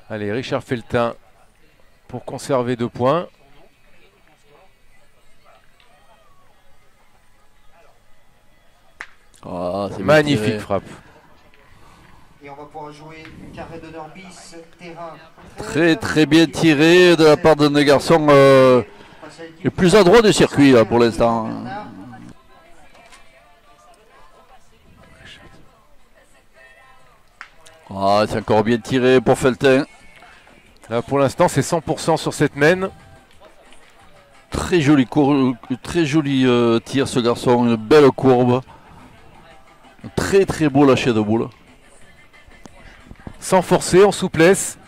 Allez, Richard Feltin pour conserver 2 points. Oh, c'est Magnifique frappe. Et on va pouvoir jouer carré d'honneur bis, terrain. Très bien tiré de la part d'un des garçons le plus adroit du circuit là, pour l'instant. Ah, c'est encore bien tiré pour Feltin. Là, pour l'instant, c'est 100% sur cette mène. Très joli, tir ce garçon, une belle courbe. Très beau lâcher de boule. Sans forcer, en souplesse.